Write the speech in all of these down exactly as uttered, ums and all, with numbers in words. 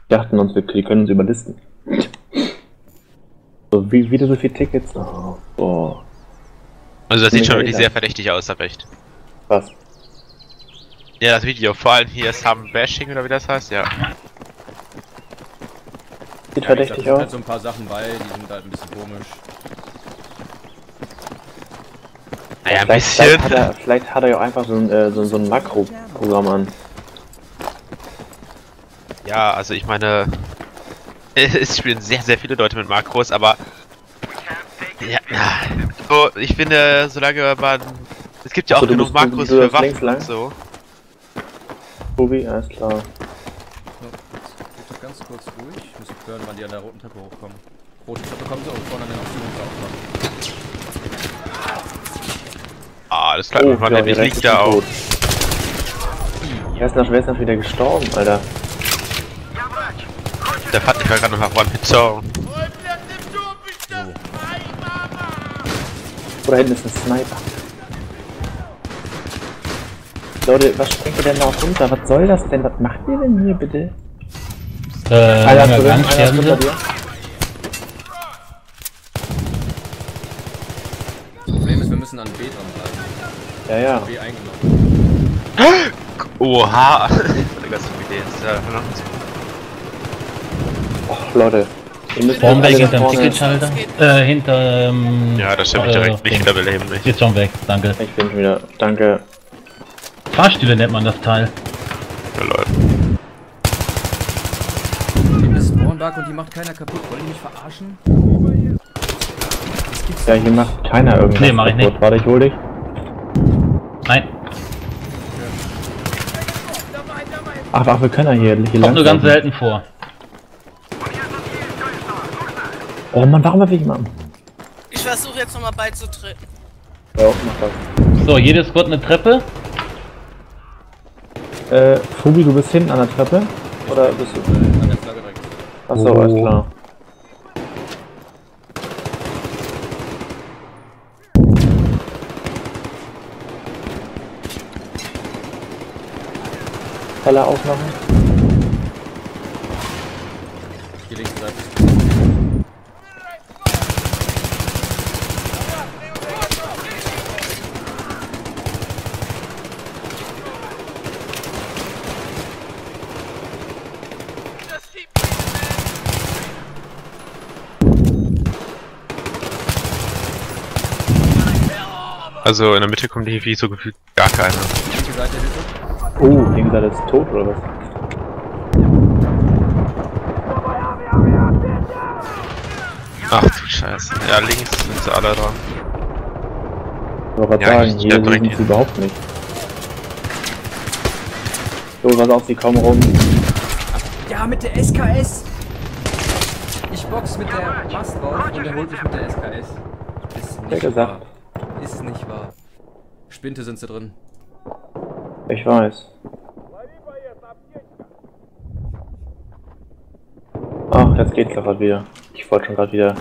dachten uns, wir die können uns überlisten. So, wie, wieder so viele Tickets. Oh, boah. Also das sieht schon wirklich Mega. sehr verdächtig aus, hab recht. Was? Ja, das Video, vor allem hier Some Bashing oder wie das heißt, ja. Sieht Ja, verdächtig da sind halt aus. so ein paar Sachen bei, die sind halt ein bisschen komisch. Naja, ein vielleicht, vielleicht, hat bisschen. er, vielleicht hat er ja auch einfach so ein, äh, so, so ein Makro-Programm an. Ja, also ich meine, es spielen sehr, sehr viele Leute mit Makros, aber ja, so, ich finde, solange man, es gibt ja auch Achso, du genug musst- du- Makros du für läufst links Waffen lang? und so. Tobi, alles klar. So, jetzt geht doch ganz kurz ruhig. Ich muss hören, wann die an der roten Treppe hochkommen. Rote Treppe kommen sie und vorne an den Aufzug. Ah, alles klar, Oh, man ja, nämlich direkt liegt ist da er auch. tot. Wer ist nach, wer ist nach wieder gestorben, Alter? Der fand ich gerade noch nach One Hit Zone. Oder hinten ist ein Sniper. Leute, was springt ihr denn da runter? Was soll das denn? Was macht ihr denn hier bitte? Äh, Einer langer drin, Gang, einer sterben drin bei sie. dir. Das Problem ist, wir müssen an B dran bleiben. Ja, ja. B eingenommen. Oha! Eine ganz gute Idee. Das ist ja verdammt. Och, Leute. Ihr müsst Vorn weg alle hinterm nach vorne. Ticketschalter. Äh, hinter, ähm... Ja, das stimmt direkt nicht, Ding. da beleben mich. Jetzt schon weg, danke. Ich bin schon wieder. Danke. Fahrstühle nennt man das Teil. Ja, Leute. Hinten ist Spawnbug und die macht keiner kaputt. Wollen die mich verarschen? Das gibt's Ja, hier macht keiner irgendwas. Nee, mach ich kaputt. nicht. Warte, ich hol dich. Nein, Ach, ach, wir können ja hier, hier kommt lang. nur ganz selten vor. Oh Mann, warum hab ich jemanden? Ich versuche jetzt nochmal beizutreten. Ja, mach das. So, jede Squad eine Treppe. Äh, Fubi, du bist hinten an der Treppe? Oder bist du. an der Flagge direkt. Achso, Oh. alles klar. Falle aufmachen. Die linke Seite. Also in der Mitte kommt irgendwie so gefühlt gar keiner. Linke Seite bitte. Oh, links Seite ist tot oder was? Ach du Scheiße. Ja, links sind sie alle dran. Ich wollte Ja, gerade ich- sagen, ich hier hab direkt sind sie hier. überhaupt nicht. So, pass auf, sie kommen rum. Ja, mit der S K S! Ich box mit der Mast drauf und er holt mich mit der S K S. Ist Wer nicht gesagt? wahr. Ist nicht wahr. Spinte sind sie drin. Ich weiß. Ach, jetzt geht's doch grad wieder. Ich wollte schon gerade wieder.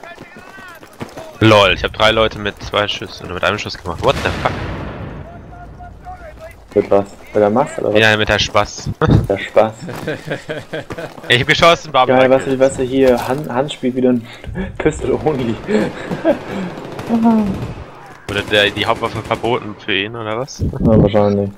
Lol, ich habe drei Leute mit zwei Schüssen oder mit einem Schuss gemacht. What the fuck? Mit was? Mit der Mast oder was? Ja, mit der Spaß. Der Spaß. Ich hab geschossen, Barbara. Geil, weißt du, weißt du, hier, Hand, Hand spielt wieder ein Pistol Only. Oder der, die Hauptwaffe verboten für ihn, oder was? Ja, wahrscheinlich.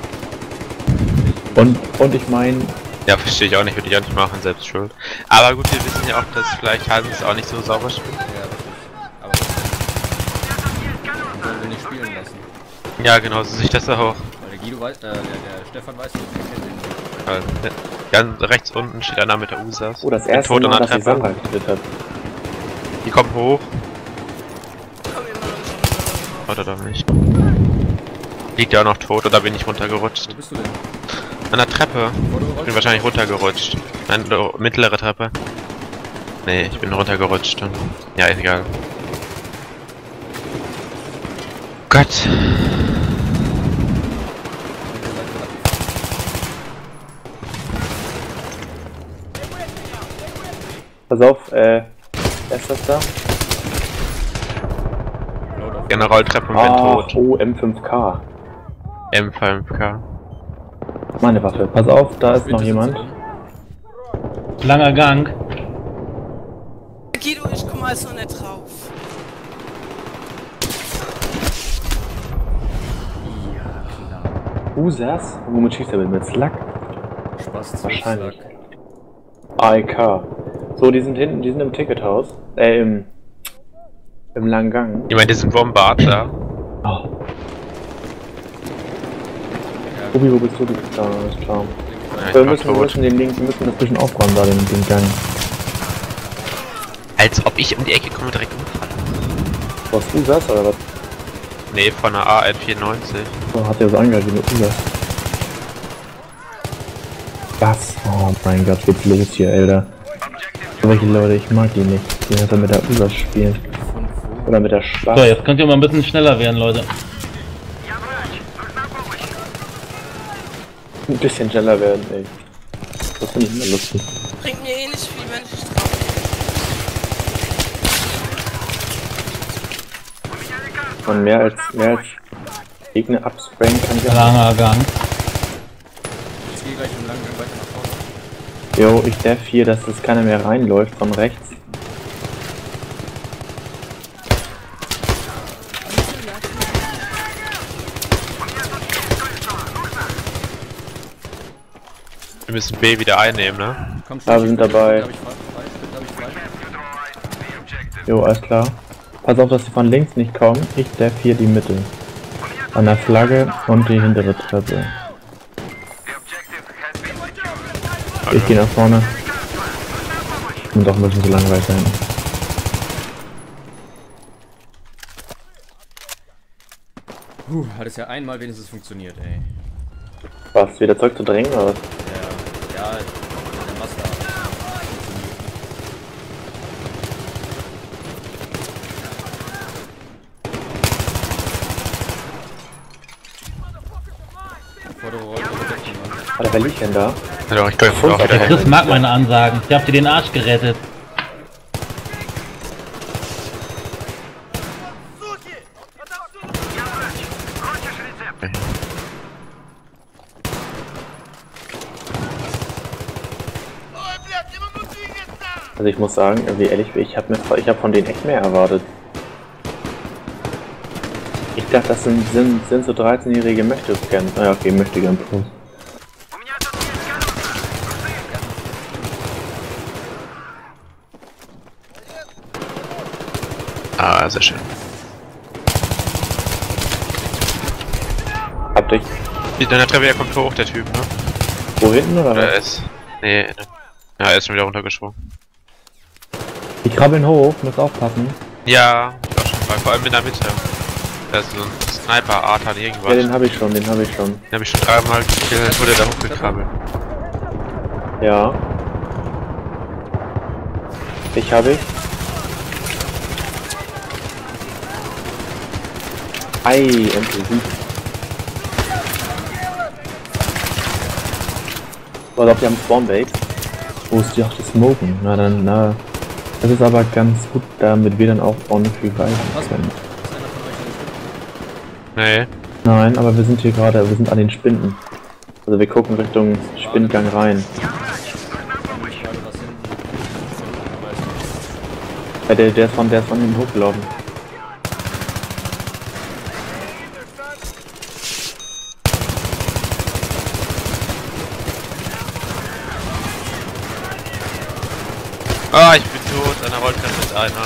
Und, und ich meine, Ja, verstehe ich auch nicht, würde ich auch nicht machen, selbst schuld. Aber gut, wir wissen ja auch, dass vielleicht Hans auch nicht so sauber spielt. Ja, richtig. Aber den wollen wir nicht spielen lassen. Ja, genau, so sehe ich das auch. Weil der Guido weiß, äh, der, der Stefan weiß nicht, der kennt den. Äh, Ganz rechts unten steht einer mit der U S A S. oh, das Bin erste tot Mal, an der dass ich Treppe. Sandra getötet habe. Die kommen hoch. Komm immer noch nicht. Oder doch nicht. Liegt ja auch noch tot, oder bin ich runtergerutscht? Wo bist du denn? An der Treppe. Wo du Ich bin gerutscht? wahrscheinlich runtergerutscht. Nein, äh, mittlere Treppe. Nee, ich bin runtergerutscht. Und ja, ist egal. Gott. Pass auf, äh, wer ist das da? Load auf. Generaltreppe und bin Ah, tot. oh, M fünf K. M fünf K. Meine Waffe. Pass auf, da ist Spinte noch sind jemand. sie drin. Langer Gang. Guido, ich komme also nicht drauf. Ja, klar. Usas? Womit schießt er mit? Mit Slug? Spaß, Wahrscheinlich. Zurück. A E K. So, die sind hinten, die sind im Tickethaus. Äh, im... Im langen Gang. Ich meine, die sind Bombard da. Oh. Tobi, wo bist du? Du bist da, ist klar. Ja, Wir ich müssen, wir müssen den Link, wir müssen das bisschen aufräumen, da den, den Gang. Als ob ich um die Ecke komme direkt umfalle. Was, Usas oder was? Nee, von der A N vierundneunzig. Oh, hat er so angehört wie eine Usas. Was? Oh mein Gott, geht's los hier, Alter. Solche Leute, ich mag die nicht. Die hat er mit der Usas spielt. Von wo? Oder mit der Spaß. So, jetzt könnt ihr mal ein bisschen schneller werden, Leute. Ein bisschen schneller werden, ey. Das finde ich immer lustig. Bringt mir eh nicht viel, wenn ich drauf Man mehr als, mehr als Gegner absprayen kann ja. Langer Gang. Ich gehe gleich im langen Gang weiter nach vorne. Jo, ich darf hier, dass das keiner mehr reinläuft von rechts. Wir müssen B wieder einnehmen, ne? Kommst Ja, wir sind dabei. Darf ich frei? Frei? Darf ich frei? Jo, alles klar. Pass auf, dass sie von links nicht kommen. Ich darf hier die Mitte. An der Flagge und die hintere Treppe. Ich gehe nach vorne. Und doch ein bisschen zu langweilig sein. Puh, hat es ja einmal wenigstens funktioniert, ey. Was, wieder Zeug zu drängen oder was? Ja, ja, der Master hat funktioniert. Vordere Rolle überdecken, Mann. Alter, wer liegt denn da? Ja, doch, ich kann auch wieder Der Chris helfen. mag meine Ansagen. Ich hab dir den Arsch gerettet. Also ich muss sagen, wie ehrlich, ich habe ich hab von denen echt mehr erwartet. Ich dachte, das sind, sind, sind so dreizehnjährige Möchte-Gern. Ah ja, okay, Möchte-Gern Pros. Ah, sehr schön. Hab dich. In der Treppe, der kommt hoch, der Typ, ne? Wo hinten oder Oder was? er ist. Nee, ne. Ja, er ist schon wieder runtergeschwungen. Die krabbeln hoch, muss aufpassen. Ja, ich war schon bei, vor allem in der Mitte. Da ist so ein Sniper-Art an irgendwas. Ja, den habe ich schon, den habe ich schon. Den hab ich schon dreimal gekillt, wurde da hochgekrabbelt. Ja. Ich habe ich. Ei, endlich. Pass auf, die haben Spawnbait. Wo ist die auch die Smoken? Na dann, na. Das ist aber ganz gut, damit wir dann auch ordentlich reisen können. Ist einer von euch an den Stück? Nee. Nein, aber wir sind hier gerade, wir sind an den Spinden. Also wir gucken Richtung Spindgang rein. Ich frage, was hinten. Aber ist Ja, der, der ist von, der ist von hinten hochgelaufen. Ah, ich bin tot, an der Rolltreppe ist einer.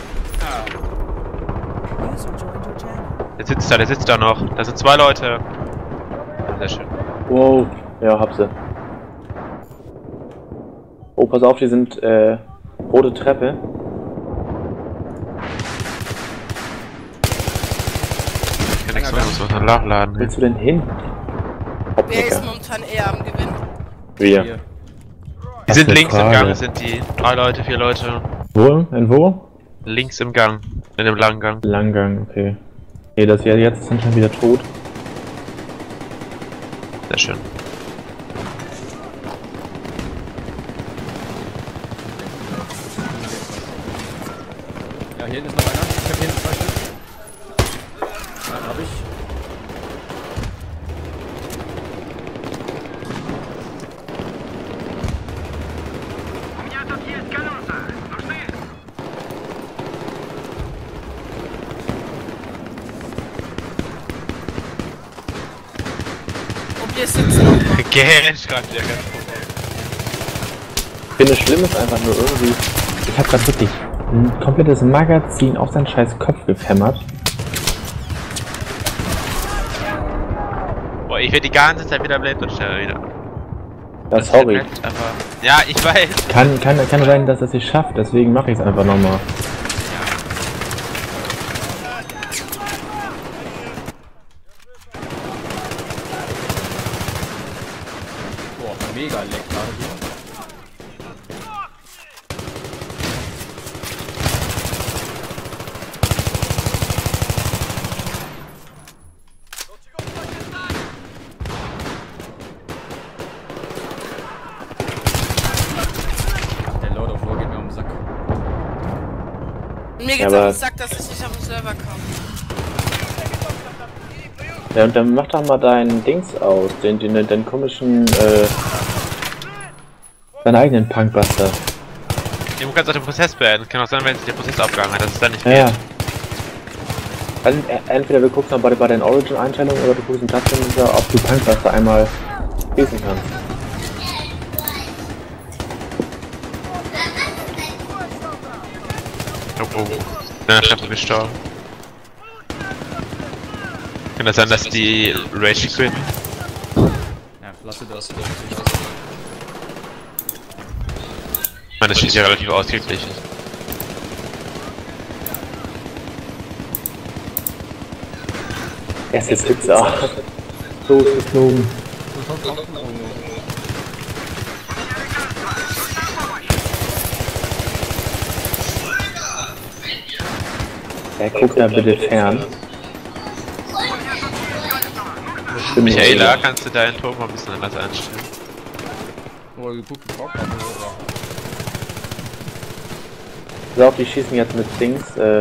Der sitzt da, der sitzt da noch. Da sind zwei Leute. Sehr schön. Wow, ja, hab sie. Oh, pass auf, die sind, äh, rote Treppe. Ich kann nichts machen, muss man nachladen. Wo willst du denn hin? Wer ist Optiker. momentan eher am Gewinn? Wir. hier. Die Was sind für links im Frage. Gang, sind die. Drei Leute, vier Leute. Wo? In wo? Links im Gang. In dem langen Gang. Langgang, okay. Nee, das hier jetzt sind schon wieder tot. Sehr schön. Ja, hier hinten ist noch einer. Ich hab hier hinten zwei Stück. Ja, hab ich. ist jetzt noch. Gähn, schreibt der ganz gut. Ich finde, schlimm ist einfach nur irgendwie, ich habe gerade wirklich ein komplettes Magazin auf seinen scheiß Kopf gefämmert. Boah, ich werde die ganze Zeit wieder Blade und schneller wieder. Ja, sorry. Aber ja, ich weiß. Kann, kann, kann sein, dass es sich schafft, deswegen mache ich es einfach nochmal. Boah, mega leck gerade hier. Der Lord of War geht mir um den Sack. Mir geht's Ja, auf aber- den Sack, dass ich nicht auf den Server komme. Ja, und dann mach doch mal deinen Dings aus, den, den, den komischen, äh, deinen eigenen Punkbuster. Du kannst auch den Prozess beenden. Kann auch sein, wenn sich der Prozess aufgegangen hat, dass es dann nicht Ja, geht. ja. Also, äh, entweder wir gucken mal bei, bei den Origin-Einstellungen oder du guckst im Tab-Manager, ob du Punkbuster einmal lesen kannst. Oh, oh. Ja, ich hab gestorben. Kann das sein, dass die Rage quitten? Ja, lasse das. Ich meine, das steht ja relativ ausgeglichen. Es ist Pizza. So ist geflogen. Er guckt da bitte fern. Michaela, kannst du deinen Ton mal ein bisschen anders einstellen? Oh, geguckt, geguckt, aber So, die schießen jetzt mit Dings, äh,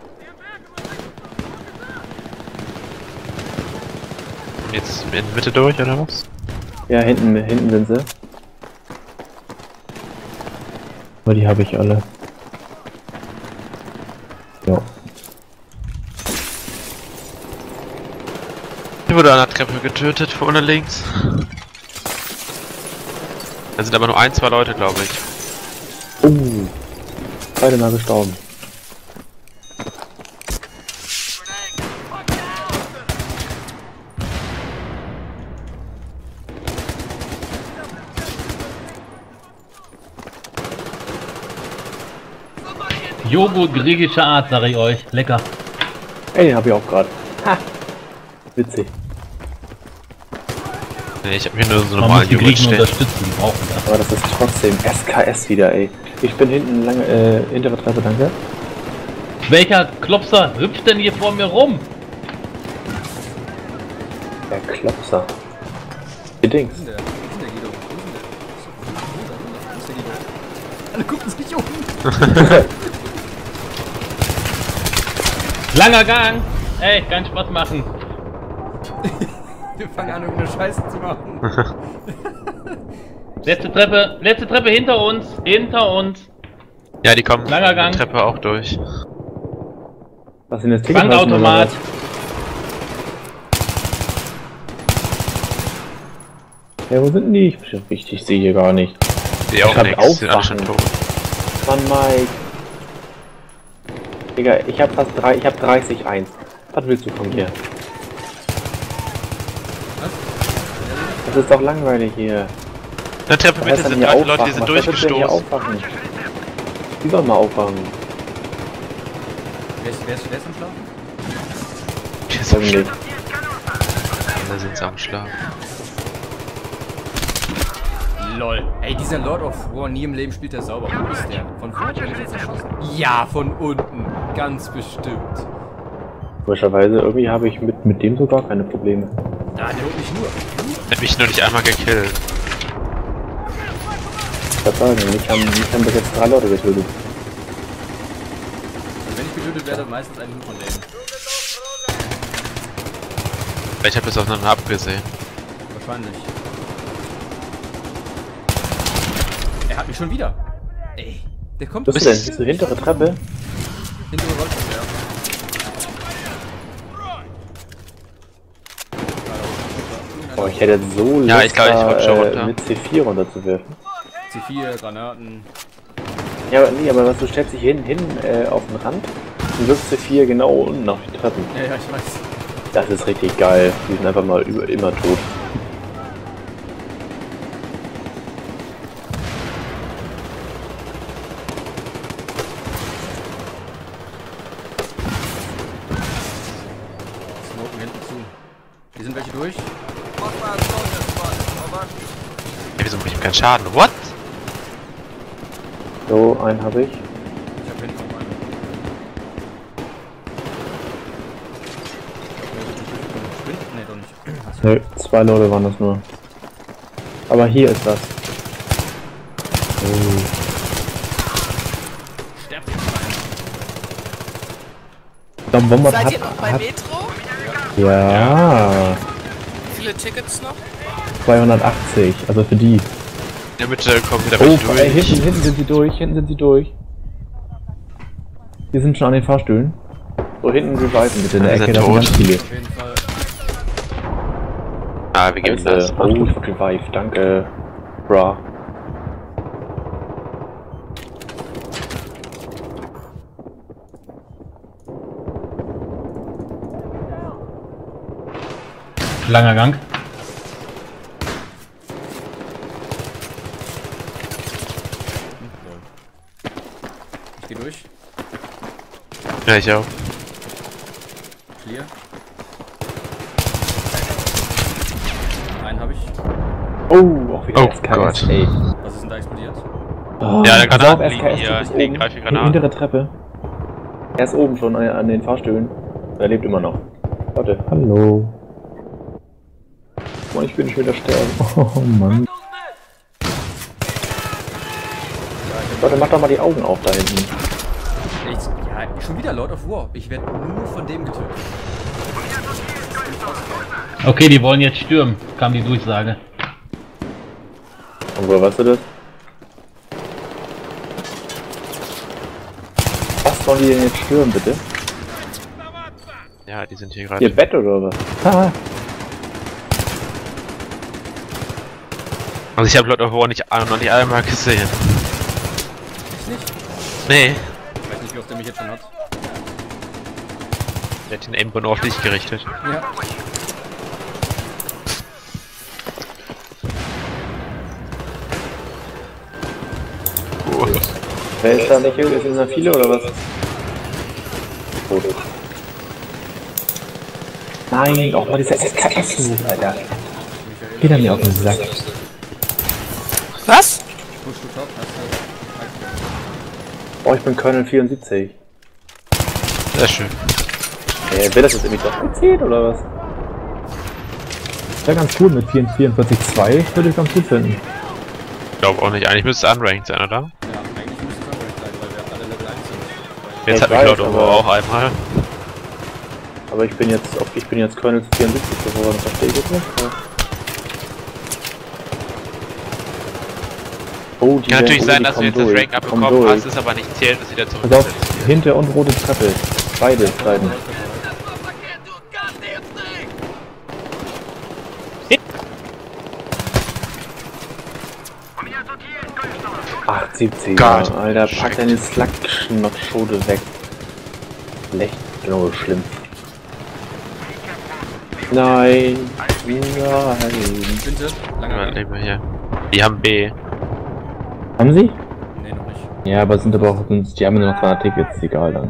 Jetzt in die Mitte durch, oder was? ja, hinten, hinten sind sie. Aber die habe ich alle. Ja. Hier wurde an der Treppe getötet, vorne links. Da sind aber nur ein, zwei Leute, glaube ich. Uh, beide mal gestorben. Joghurt griechischer Art, sag ich euch. Lecker. Ey, den habe ich auch gerade. Ha! Witzig. Nee, ich hab hier nur so Man muss normalen die Joghurt Griechen stehen. unterstützen, die brauchen das. Aber das ist trotzdem S K S wieder, ey. Ich bin hinten lange, äh, hintere Treppe, danke. Welcher Klopser hüpft denn hier vor mir rum? Der Klopser. Die Dings. Wo ist denn der? Wo ist denn der Guido? Wo ist denn der? Wo ist der Guido? Alle gucken sich um. Langer Gang! Ey, kann Spaß machen. Wir fangen an, irgendeine Scheiße zu machen. Letzte Treppe, letzte Treppe hinter uns, hinter uns. Ja, die kommen Langer Gang. die Treppe auch durch. Was sind das Bankautomat. Ja, wo sind denn die? Ich, ich sehe hier gar nicht. Die auch hab nichts, sind alle schon aufwachen. tot. Mann, Mike. Digga, ich hab fast drei, ich hab dreißig eins. Was willst du von mir? Das ist doch langweilig hier. In der Treppe Wer Mitte ist denn sind hier drei Leute, die aufwachen? sind Was soll denn hier durchgestoßen. aufwachen? Die sollen mal aufwachen. Wer ist, wer ist, wer ist am Schlafen? Die sind am Irgendwie. Schlafen. Da sind sie am Schlafen. Lol. Ey, dieser Lord of War, nie im Leben spielt er sauber. Wo ist der? Von vorne wird jetzt erschossen? Ja, von unten. Ganz bestimmt. Komischerweise, irgendwie habe ich mit, mit dem sogar keine Probleme. Da, der holt mich nur. Der hat mich nur nicht einmal gekillt. Ich kann sagen, mich haben, mich haben bis jetzt drei Leute getötet. Und wenn ich getötet werde, meistens ein Hund von denen. Ich habe das aufeinander abgesehen. Wahrscheinlich. Er hat mich schon wieder. Ey, der kommt Was ist denn? Bist du hintere Treppe? hinter der Rolltreppe, ja. Oh, ich hätte so Ja, ich glaube, ich Lust, wollte schon da, runter. äh, mit C vier runterzuwerfen. C vier, Granaten. Ja, aber nee, aber was, du stellst dich hin, hin äh, auf den Rand und wirfst C vier genau unten auf die Treppen. Ja, ja, ich weiß. Das ist richtig geil. Die sind einfach mal über, immer tot. Smoken hinten zu. Hier sind welche durch. Ja, wieso mache ich keinen Schaden? What? So, einen habe ich. Ich hab hinten noch einen. Sprinten? Nee, doch nicht. Nö, zwei Leute waren das nur. Aber hier ist das. Oh. Sterbt jetzt rein. Ich glaub, Bombard Seid hat, ihr noch bei hat, Metro? ja, Wie viele Tickets noch? zweihundertachtzig, also für die. In der Mitte kommt wieder Oh, welche ey, durch. hinten, hinten sind sie durch, hinten sind sie durch. Wir sind schon an den Fahrstühlen. So, hinten reviven bitte in der Ja, Ecke, wir da sind sind ganz tot. viele. Auf jeden Fall. Ah, wir geben das. Oh, ich wurde revived, danke. Bra. Langer Gang. Ich geh durch. Ja, ich auch. Clear. Einen habe ich. Oh, auch wieder Oh S K S, Gott. ey. Was ist denn da explodiert? Oh, Ja, der pass Granaten auf, liegen S K S hier. ist Hier liegen oben. drei, vier Die Granaten. hintere Treppe. Er ist oben schon an, an den Fahrstühlen. Er lebt immer noch. Warte. Hallo. Oh, ich bin schon wieder sterben. Oh Mann. Leute, mach doch mal die Augen auf da hinten. Echt? Ja, schon wieder Lord of War. Ich werde nur von dem getötet. Okay, die wollen jetzt stürmen, kam die Durchsage. Und woher weißt du das? Was wollen die denn jetzt stürmen, bitte? Ja, die sind hier Ihr gerade. Bett oder was? Haha. Also ich habe Lord of War nicht, noch nicht einmal gesehen. Echt nicht? Nee. Ich weiß nicht, wie oft der mich jetzt schon hat. Der hat den Aimbot nur auf dich gerichtet. Ja. Oh. Wer ist da nicht? Sind da viele oder was? Tote. Nein, auch mal dieser S K S, Alter. Geht er mir auf den Sack. Was? Push to top, hast Oh, ich bin Colonel vierundsiebzig. Sehr schön. Äh, will das jetzt irgendwie doch erzählt oder was? Wäre ganz cool mit vierundvierzig zwei, würde ich ganz gut finden. Ich glaube auch nicht. Eigentlich müsste es unranked sein, oder? Ja, eigentlich müsste es auch sein, weil wir alle Level eins sind. Jetzt Ich hat mich weiß, Lord of War aber- auch einmal. Aber ich bin jetzt, ob ich bin jetzt Colonel vierundsiebzig geworden, verstehe ich jetzt nicht. Ja. Oh, die Kann natürlich werden- sein, die dass du kommen jetzt das durch, Rank die kommen abbekommen durch. hast, es aber nicht zählt, dass wieder zurück Pass auf, hinter und rote Treppe. Beide Seiten. achtundsiebzig, Gott. Alter, pack Schreck. deine Slack-Schnottschode weg. Schlecht, genau schlimm. Nein, nein. Winte, langer Ja, Gang. leben wir hier. Die haben B. Haben sie? Nee, noch nicht. Ja, aber es sind aber auch, die haben nur noch zweihundert Tickets, egal dann.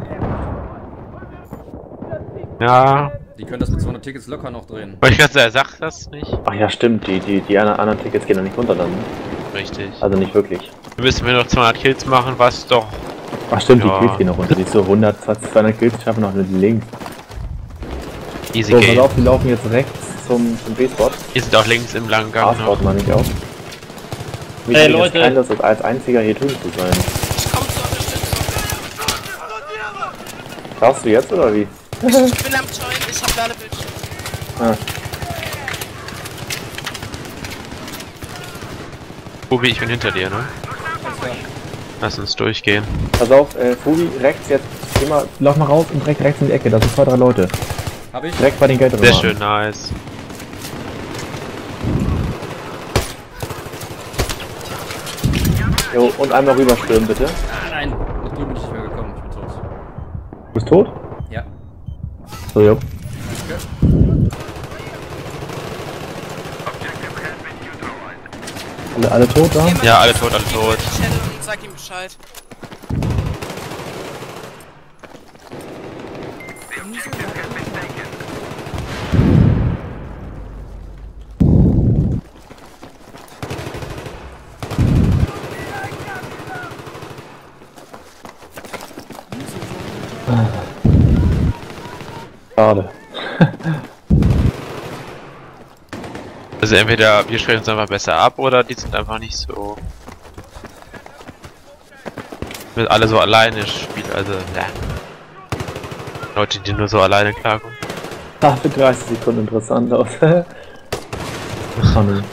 Ja. Die können das mit zweihundert Tickets locker noch drehen. Aber ich gerade sagen, sagt das nicht? Ach ja, stimmt, die, die, die anderen anderen Tickets gehen dann nicht runter dann. Ne? Richtig. Also nicht wirklich. Wir müssen wir noch zweihundert Kills machen, was doch. Ach stimmt, Ja. die Kills gehen noch runter. Die so hundert, zweihundert Kills schaffen noch mit links. Easy So, pass Game. auf, die laufen jetzt rechts zum, zum B-Spot. Hier sind auch links im langen Gang A-Spot noch. meine ich auch. Mich Hey, hey, Leute. Leute! Das als einziger hier drüben zu sein. Ich komme zur Unterstützung. Schaust du jetzt oder wie? Ich bin am Join, ich hab Ladebildschirm. Ah. Bubi, ich bin hinter dir, ne? Lass uns durchgehen. Pass auf, äh, Fubi, rechts jetzt. Geh mal, lauf mal raus und direkt rechts in die Ecke. Das sind zwei, drei Leute. Hab ich? Direkt bei den Geldern. Sehr schön, nice. Jo, und einmal rüberstürmen, bitte. Ah, nein, nach drüben bin ich nicht mehr gekommen. Ich bin tot. Du bist tot? Ja. So, jo. Alle, alle tot da? Jemand Ja, alle tot, alle tot. Channel und sag ihm Bescheid. Schade. Also entweder wir sprechen uns einfach besser ab oder die sind einfach nicht so... Mit alle so alleine spielen, also ja. Leute, die nur so alleine klarkommen. Ach, für dreißig Sekunden interessant aus. Funny.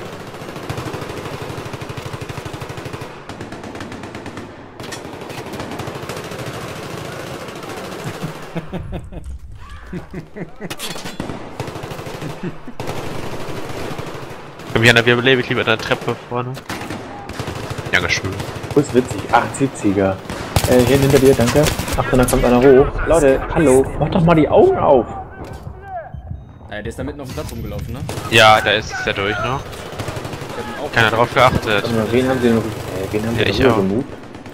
Komm hier an der Wirbel, ich lieber an der Treppe vorne. Dankeschön. Oh, ist witzig. Ach, siebziger. Äh, hier hinter dir, danke. Ach, da kommt einer hoch. Leute, hallo. Mach doch mal die Augen auf. Naja, der ist da mitten auf dem Platz rumgelaufen, ne? Ja, da ist es ja durch noch. Ich hab ihn auch. Keiner drauf geachtet. Warte mal, wen haben sie denn, äh, wen haben Ja, sie ich denn auch. removed?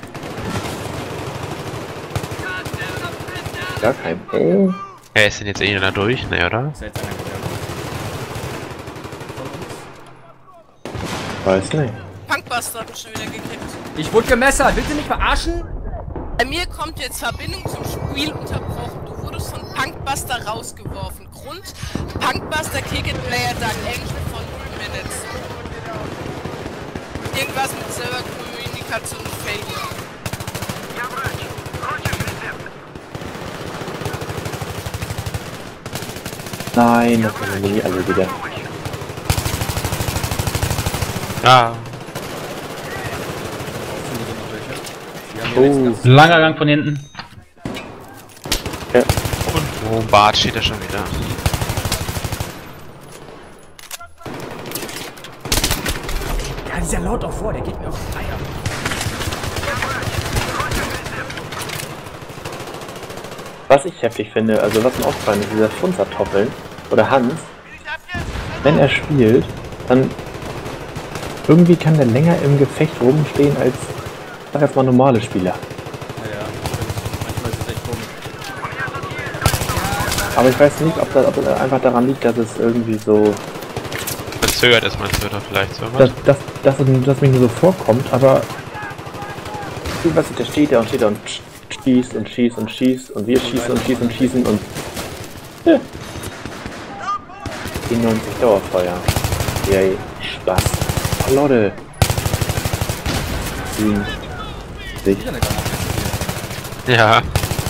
Gar kein. Äh. Ja, ist denn jetzt eh da durch, ne, oder? Ist ja jetzt einer gegangen. Weiß nicht. Punkbuster hat mich schon wieder gekriegt. Ich wurde gemessert, willst du mich verarschen? Bei mir kommt jetzt Verbindung zum Spiel unterbrochen. Du wurdest von Punkbuster rausgeworfen. Grund: Punkbuster Kick and Player Dark Angel von null Minutes. Irgendwas mit Serverkommunikation Failure. Nein, das können wir nie alle wieder. Ah, Oh, Langer Gang von hinten. ja. und wo Bart steht er schon wieder. Ja, dieser Lord of War, der geht mir auf die Eier. Was ich heftig finde, also was mir aufgefallen ist, dieser Funzertoppeln oder Hans, wenn er spielt, dann irgendwie kann der länger im Gefecht rumstehen als, sag jetzt mal, normale Spieler. Naja, manchmal ist es echt komisch. Aber ich weiß nicht, ob das, ob das einfach daran liegt, dass es irgendwie so, Verzögert ist meinst du da vielleicht so dass, was? dass, dass, es, dass mir nur so vorkommt, aber ich weiß nicht, der steht da und steht da und schießt und schießt und schießt und wir schießen und schießen und schießen und ja. neunzig Dauerfeuer. Yay, Spaß. Oh, Leute. Hm. Sich. Wieder eine Granate. Ja.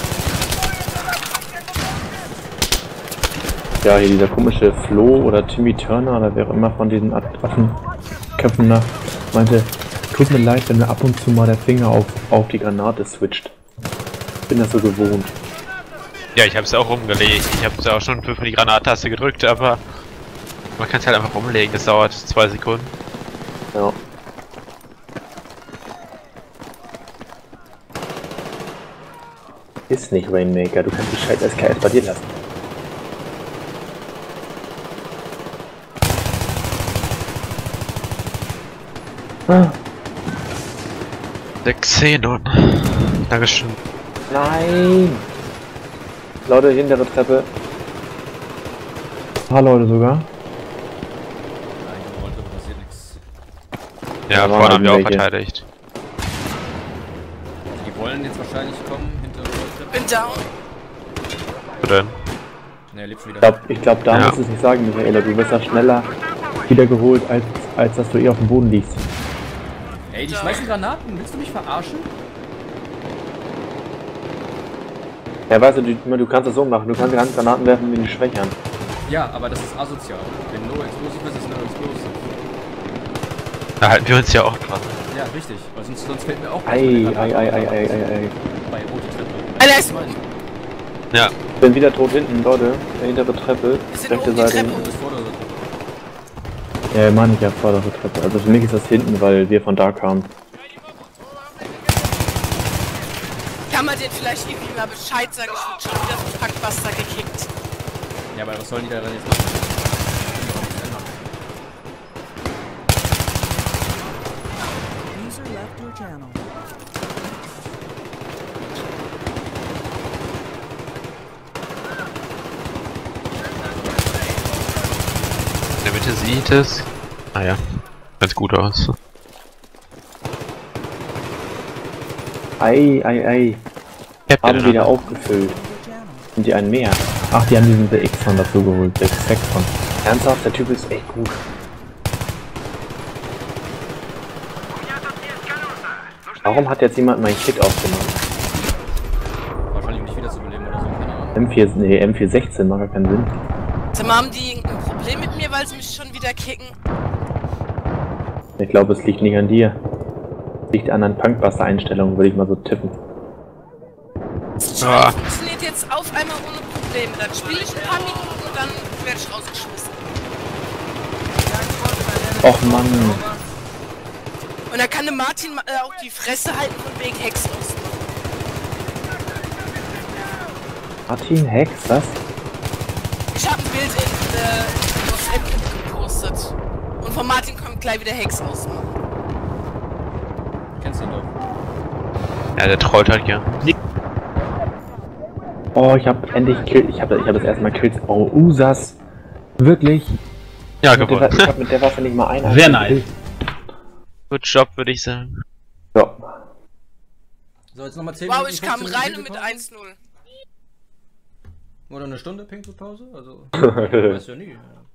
Ja, hier dieser komische Flo oder Timmy Turner oder wer auch immer von diesen Affenköpfen da meinte, tut mir leid, wenn mir ab und zu mal der Finger auf, auf die Granate switcht. Ich bin das so gewohnt. Ja, ich hab's auch rumgelegt. Ich hab's auch schon für die Granattaste gedrückt, aber man kann es halt einfach rumlegen. Das dauert zwei Sekunden. Ja. Ist nicht Rainmaker, du kannst die scheiß S K S bei dir lassen. Ah. Der Xenon. Dankeschön. Nein! Leute, hintere Treppe. Ein paar Leute sogar. Nein, da passiert nichts. Ja, Da waren vorne haben wir auch welche. verteidigt. Die wollen jetzt wahrscheinlich kommen hinter der Bin down. Wo denn? Ne, er lebt schon Ich wieder. glaube, ich glaub, da Ja. musst du es nicht sagen, Michaela. Du wirst ja schneller wiedergeholt, als, als dass du eh auf dem Boden liegst. Ey, die schmeißen Granaten. Willst du mich verarschen? Ja, weißt du, du, du kannst das so machen. Du kannst die Granaten werfen, wenn die schwächern. Ja, aber das ist asozial. Wenn no explosive ist, ist no explosive. Da halten wir uns ja auch dran. Ja, richtig. Weil sonst, sonst fällt mir auch Ei, eine ei, Granate ei, ei, ab. ei, ei, ei. Bei rote Treppe. Einer ist- Ja. Bin wieder tot hinten, Leute. Der hintere Treppe, Wir sind rechte oben die Seite. Treppe. Das ist vordere Treppe. Ja, meine ich ja, vordere Treppe. Also für mich ist das hinten, weil wir von da kamen. Kann man den vielleicht irgendwie mal Bescheid sagen? Ich wurde schon wieder vom Punkbuster gekickt. Ja, aber was sollen die da dann jetzt machen? User left your channel. In der Mitte sieht es. Ah ja, ganz gut aus. Ei, ei, ei. Habt ihr Haben denn wieder noch? aufgefüllt. Your channel. Sind die ein mehr? Ach, die haben diesen B X von dazu geholt. B X sechs von. Ernsthaft, der Typ ist echt gut. Warum hat jetzt jemand meinen Kit aufgenommen? Wahrscheinlich nicht wieder zu beleben oder so, keine Ahnung. M vier, nee, M vier sechzehn macht gar keinen Sinn. Sag mal, haben die irgendein Problem mit mir, weil sie mich schon wieder kicken? Ich glaube, es liegt nicht an dir. Es liegt an den Punkbuster-Einstellungen, würde ich mal so tippen. Das Ah. funktioniert jetzt auf einmal ohne Probleme. Dann spiele ich ein paar Minuten und dann werde ich rausgeschmissen. Och Mann. Und dann kann der Martin äh, auch die Fresse halten von wegen Hex los. Martin Hex, was? Ich habe ein Bild in äh, WhatsApp gepostet. Und von Martin kommt gleich wieder Hex raus. Kennst du ihn doch. Ja, der trollt halt ja. Oh, ich habe endlich Kill. Ich habe ich hab das erste Mal Kills. Oh, Usas. Wirklich? Ja, Mit der, gewonnen. ich habe mit der Waffe nicht mal einen. Sehr einzigen nice. Kill. Gut Job, würde ich sagen. Ja. So, jetzt nochmal zehn Wow, Minuten. ich kam fünfzehn rein Minuten mit Pause? eins null. Oder eine Stunde Pinkelpause? Also, weiß ja nie. Ja.